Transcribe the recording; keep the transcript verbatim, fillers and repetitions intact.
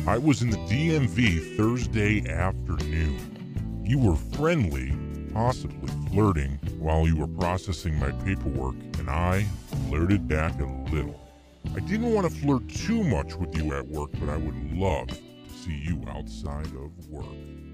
I was in the D M V Thursday afternoon. You were friendly, possibly flirting, while you were processing my paperwork, and I flirted back a little. I didn't want to flirt too much with you at work, but I would love to see you outside of work.